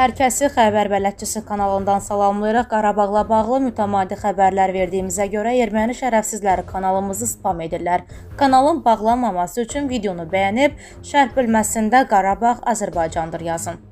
Hər kəsi Xəbər Bələdçisi kanalından salamlayırıq. Qarabağla bağlı mütəmadi xəbərlər verdiyimizə görə erməni şərəfsizləri kanalımızı spam edirlər. Kanalın bağlanmaması üçün videonu bəyənib, şərh bölməsində Qarabağ Azərbaycandır yazın.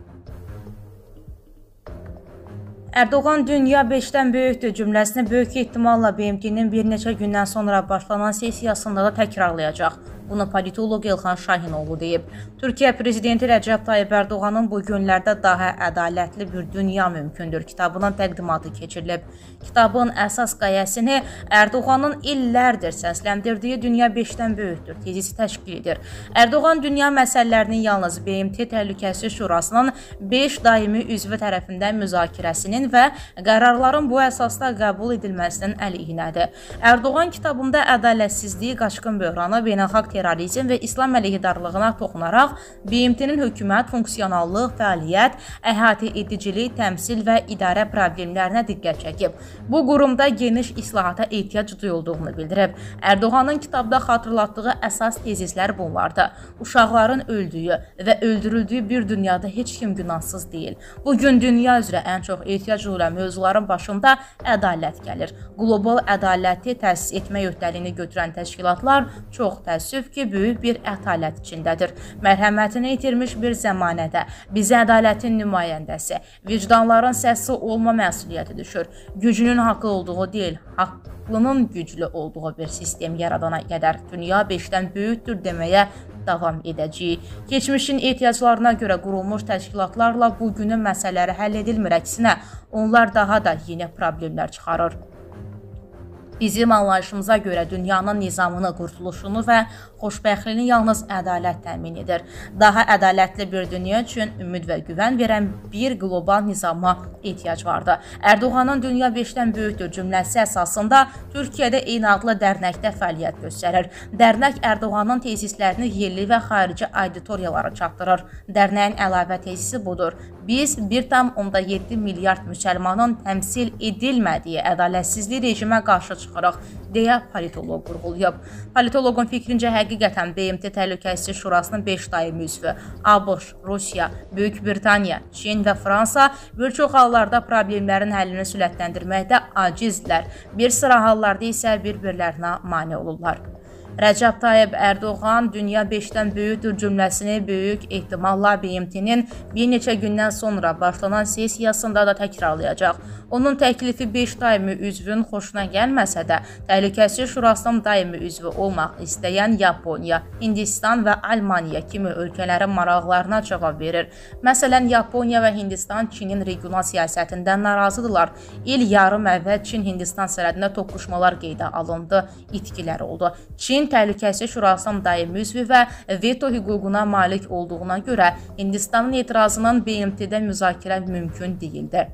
Erdoğan dünya 5-dən böyükdür cümləsini böyük ehtimalla BMT-nin bir neçə gündən sonra başlanan sesiyasında da təkrarlayacaq. Bunu politoloq İlxan Şahinoğlu deyib. Türkiyə Prezidenti Rəcəb Tayyip Erdoğanın bu günlərdə daha ədalətli bir dünya mümkündür kitabının təqdimatı keçirilib. Kitabın əsas qayəsini Erdoğanın illərdir səsləndirdiyi dünya 5-dən böyükdür tezisi təşkil edir. Erdoğan dünya məsələlərinin yalnız BMT Təhlükəsizlik Şurasının 5 daimi üzvü tərəfindən müzakirəsinin və qərarların bu əsasda qəbul edilməsinin əleyhinədir. Erdoğan kitabında ədalətsizliyi, qaçqın böhranı, beynəlxalq terrorizm və İslam əleyhidarlığına toxunaraq BMT-nin hökumət, funksionallıq, fəaliyyət, əhatə edicilik, təmsil və idarə problemlərinə diqqət çəkib. Bu qurumda geniş islahata ehtiyac duyulduğunu bildirib. Erdoğanın kitabda xatırlatdığı əsas tezislər bunlardır. Uşaqların öldüyü və öldürüldüyü bir dünyada heç kim günahsız deyil. Bugün dünya üzrə ən çox ehtiyac duyulan mövzuların başında ədalət gəlir. Qlobal ədaləti təsis etmə öhdəliyini götürən təşkilatlar çox təəssüf ki, böyük bir ətalət içindədir. Mərhəmətini itirmiş bir zəmanədə bizə ədalətin nümayəndəsi, vicdanların səsi olma məsuliyyəti düşür. Gücünün haqlı olduğu deyil, haqlının güclü olduğu bir sistem yaradana qədər dünya 5-dən böyükdür deməyə davam edəcəyik. Keçmişin ehtiyaclarına görə qurulmuş təşkilatlarla bugünün məsələləri həll edilmir, əksinə onlar daha da yeni problemlər çıxarır. Bizim anlayışımıza görə dünyanın nizamını, qurtuluşunu və xoşbəxtliyini yalnız ədalət təmin edir. Daha ədalətli bir dünya üçün ümid və güvən verən bir qlobal nizama ehtiyac vardı. Erdoğanın dünya 5-dən böyükdür cümləsi əsasında Türkiyədə eyni adlı dərnəkdə fəaliyyət göstərir. Dərnək Erdoğanın tezislərini yerli və xarici auditoriyalara çatdırır. Dərnəyin əlavə tezisi budur. Biz 1,7 milyard müsəlmanın təmsil edilmədiyi ədalətsizlik rejimə qarşı çıxaraq, deyə politoloq vurğulayıb. Politoloqun fikrincə həqiqətən BMT Təhlükəsizlik Şurasının 5 daimi üzvü ABŞ, Rusiya, Böyük Britaniya, Çin və Fransa bir çox hallarda problemlərin həllini sürətləndirməkdə acizdirlər. Bir sıra hallarda isə bir-birlərinə mane olurlar. Rəcəb Tayyip Erdoğan dünya 5-dən böyükdür cümləsini böyük ehtimalla BMT-nin bir neçə gündən sonra başlanan sesiyasında da təkrarlayacaq. Onun təklifi 5 daimi üzvün xoşuna gəlməsə də, Təhlükəsizlik Şurasının daimi üzvü olmaq istəyən Yaponiya, Hindistan və Almaniya kimi ölkələrin maraqlarına cavab verir. Məsələn, Yaponiya və Hindistan Çinin regional siyasətindən narazıdırlar. İl yarım əvvəl Çin-Hindistan sərhədində toqquşmalar qeydə alındı, itkilər oldu. Çin Təhlükəsizlik Şurasının daimi üzvü və veto hüququna malik olduğuna görə Hindistanın etirazının BMT-də müzakirə mümkün deyildi.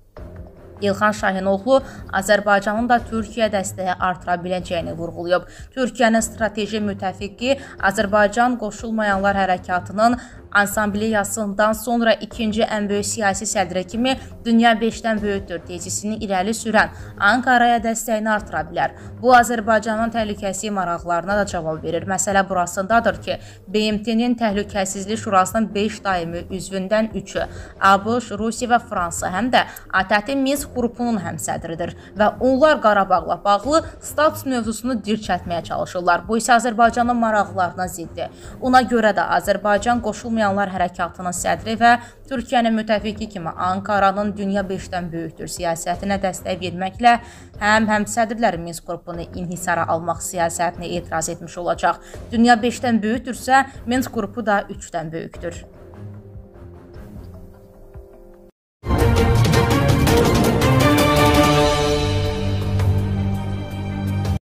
İlxan Şahinoğlu Azərbaycanın da Türkiyə dəstəyi artıra biləcəyini vurğulayıb. Türkiyənin strateji müttəfiqi Azərbaycan Qoşulmayanlar Hərəkatının Ansambleyasından sonra ikinci ən böyük siyasi sədrə kimi dünya 5-dən böyükdür tezisini irəli sürən Ankaraya dəstəyini artıra bilər. Bu, Azərbaycanın təhlükəsizlik maraqlarına da cavab verir. Məsələ burasındadır ki, BMT-nin Təhlükəsizlik Şurasının 5 daimi üzvündən 3-ü ABŞ, Rusiya və Fransa həm də ATƏT Minsk qrupunun həmsədridir və onlar Qarabağla bağlı status mövzusunu dirçəltməyə çalışırlar. Bu isə Azərbaycanın maraqlarına ziddir. Ona görə də Azərbaycan Qoşulmayanlar Hərəkatının sədri və Türkiyənin müttəfiqi kimi Ankaranın dünya 5-dən böyükdür siyasətinə dəstək verməklə həm həmsədrlər Minsk qrupunu inhisara almaq siyasətinə etiraz etmiş olacaq. Dünya 5-dən böyükdürsə, Minsk qrupu da 3-dən böyükdür.